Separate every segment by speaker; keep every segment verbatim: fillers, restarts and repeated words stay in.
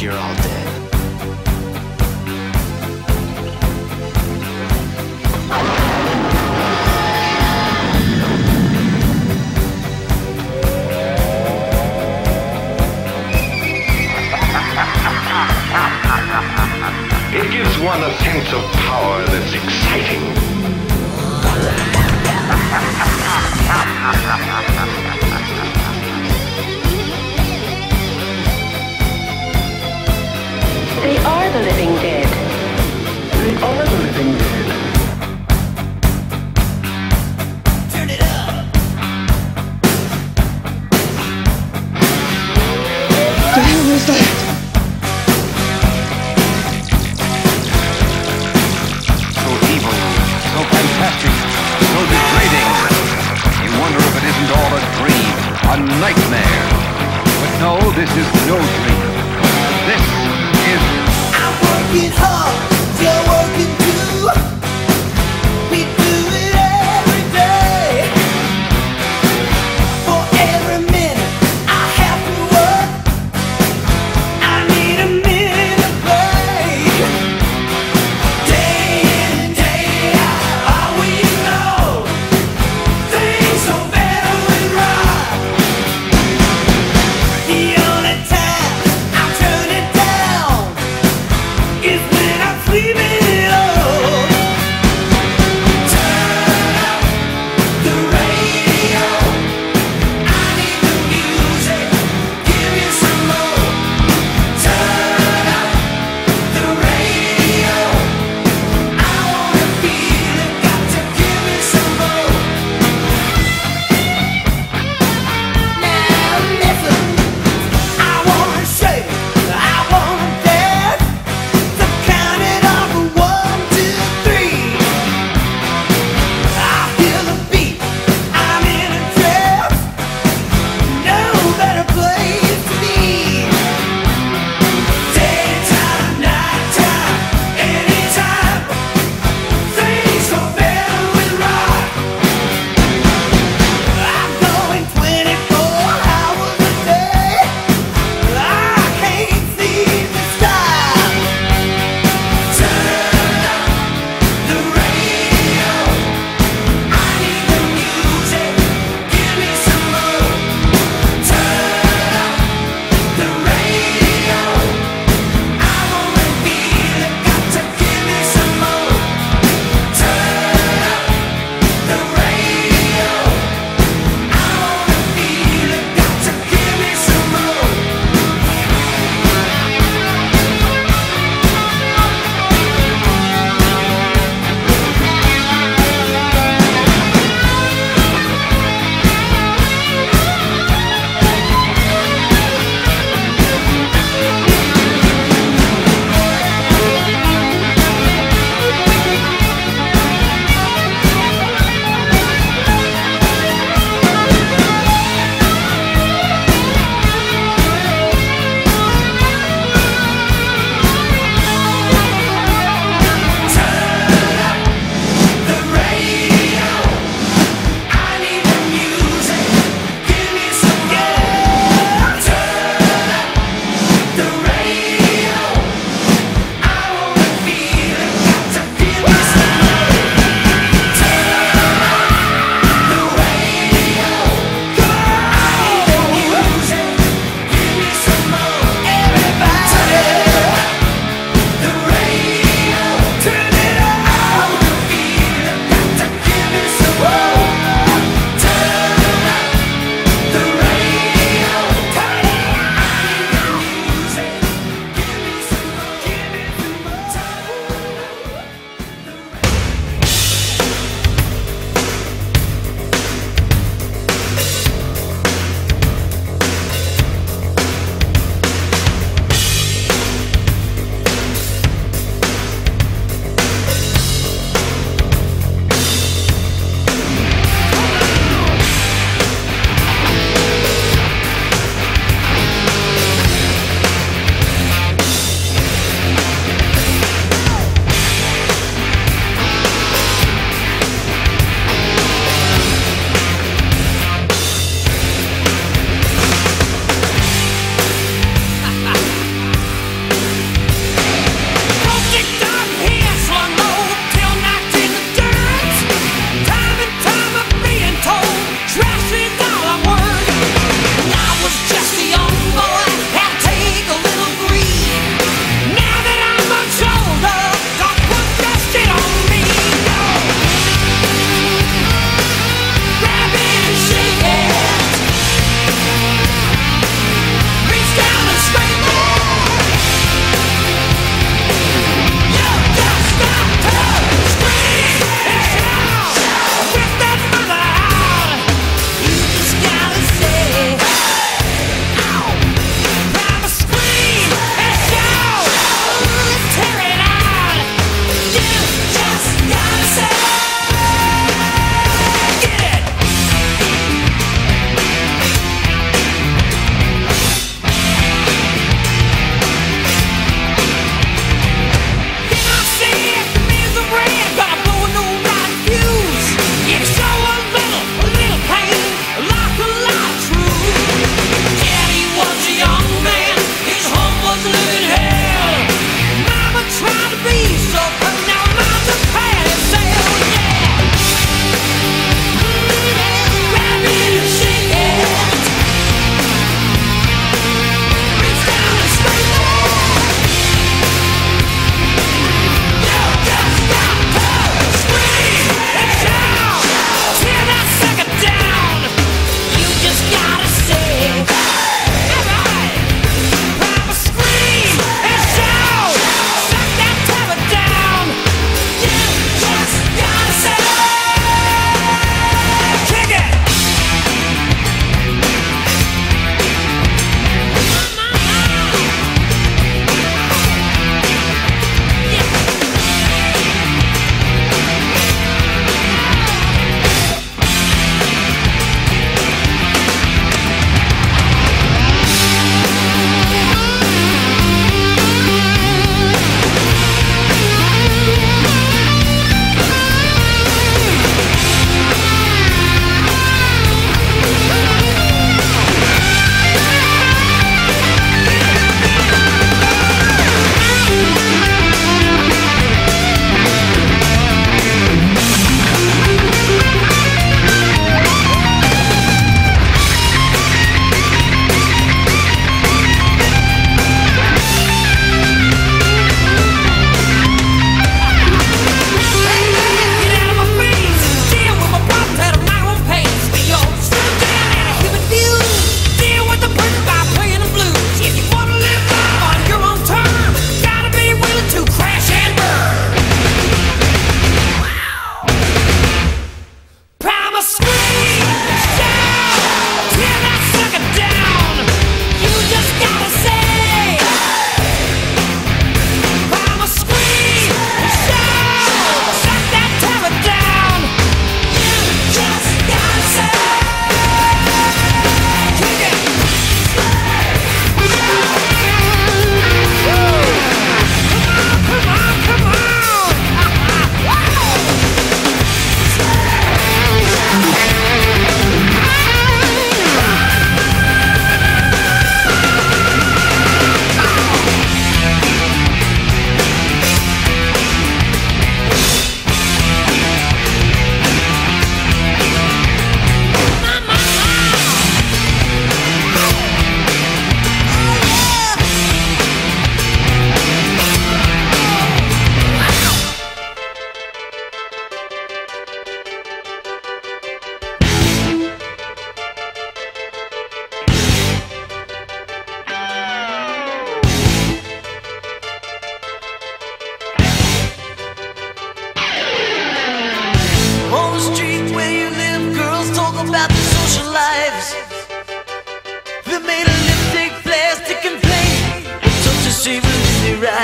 Speaker 1: you're all dead.
Speaker 2: It gives one a sense of power that's exciting.
Speaker 3: They are the living dead.
Speaker 2: They are the living dead.
Speaker 4: Turn it up.
Speaker 5: The hell is that?
Speaker 6: So fantastic, so degrading. You wonder if it isn't all a dream, a nightmare. But no, this is no dream. This is...
Speaker 4: I'm working hard, you're working too. We do it every day. For every minute I have to work, I need a minute of play. Day in, day out, all we know, things don't better with rock. The only time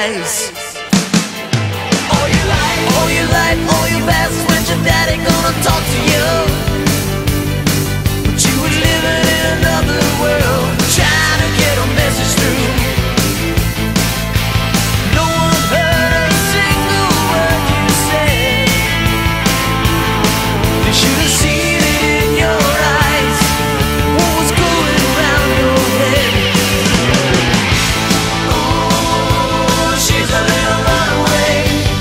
Speaker 4: eyes. All your life, all your life, all your past, when your daddy gonna talk to you? But you were living in another world, trying to get a message through. No one heard a single word you said. They should have seen it in your eyes, what was going around your head. Oh, she's a little runaway,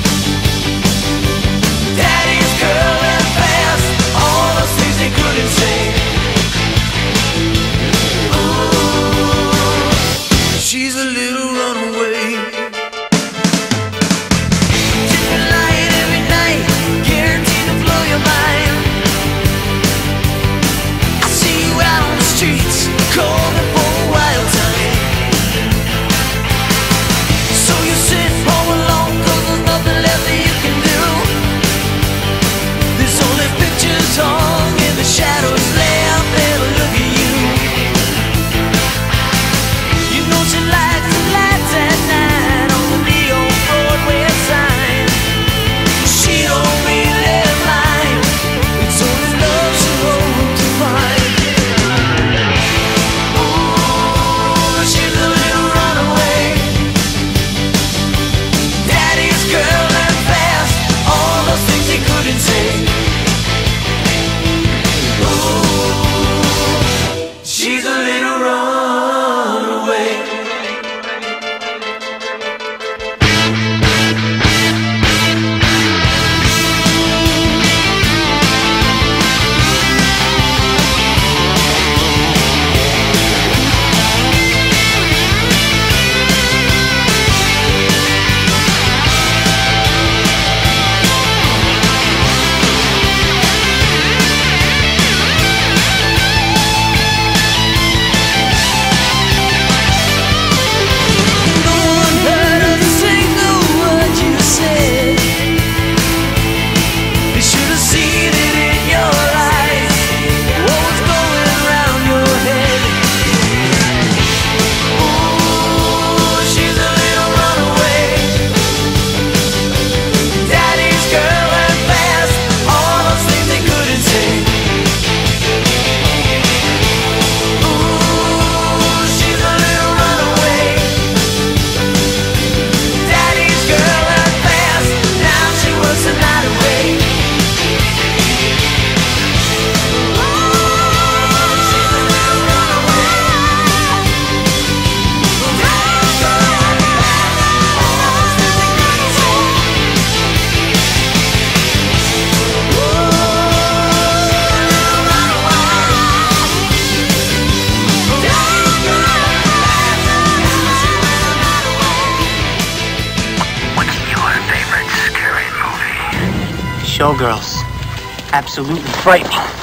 Speaker 4: daddy's girl and fast, all those things they couldn't say. Oh, she's a little runaway. Different light every night, guaranteed to blow your mind. I see you out on the streets, calling for a wild time. So you sit home alone, cause there's nothing left that you can do. There's only pictures hung in the shadows, lamp and a look at you. You know she likes the lights at night on the neon Broadway sign. She don't really mind, it's only love she hopes to find. Oh, she's a little runaway, daddy's girl and fast, all those things he couldn't say. Oh, she's a little runaway. No one heard a single word you said. They should have seen it in your eyes, what was going around your head. Oh, she's a little runaway, daddy's girl and fast, all those things they couldn't say. Oh, she's a little runaway, daddy's girl and fast, now she works the night away. Oh, she's a little runaway, daddy's girl and fast, all those things they couldn't say. Oh, little runaway, daddy's girl and fast, now she works the night away.
Speaker 1: What's your favorite scary movie?
Speaker 7: Showgirls. Absolutely frightening.